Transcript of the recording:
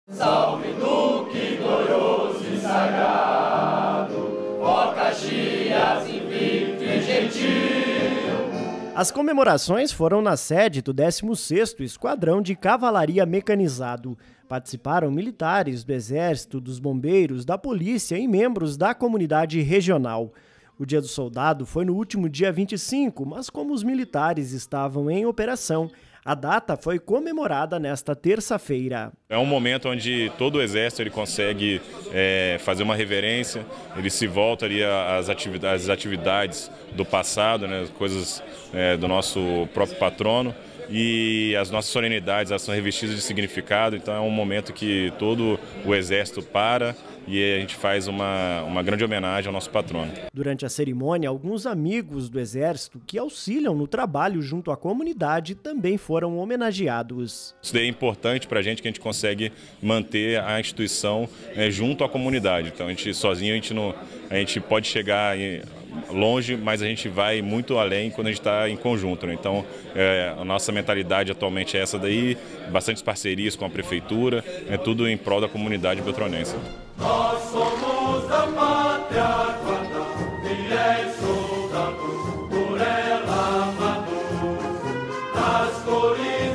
Salve Duque glorioso e sagrado, ó Caxias invicto e gentil. As comemorações foram na sede do 16º Esquadrão de Cavalaria Mecanizado. Participaram militares do Exército, dos Bombeiros, da Polícia e membros da comunidade regional. O Dia do Soldado foi no último dia 25, mas como os militares estavam em operação, a data foi comemorada nesta terça-feira. É um momento onde todo o Exército ele consegue fazer uma reverência, ele se volta ali às atividades do passado, né, coisas do nosso próprio patrono. E as nossas solenidades elas são revestidas de significado, então é um momento que todo o Exército para e a gente faz uma grande homenagem ao nosso patrono. Durante a cerimônia, alguns amigos do Exército que auxiliam no trabalho junto à comunidade também foram homenageados. Isso daí é importante para a gente, que a gente consegue manter a instituição junto à comunidade. Então sozinho a gente pode chegar longe, mas a gente vai muito além quando a gente está em conjunto, né? Então, a nossa mentalidade atualmente é essa daí, bastantes parcerias com a prefeitura, tudo em prol da comunidade beltronense. Nós somos da pátria, quando fiéis soldados, por ela amado, nas cores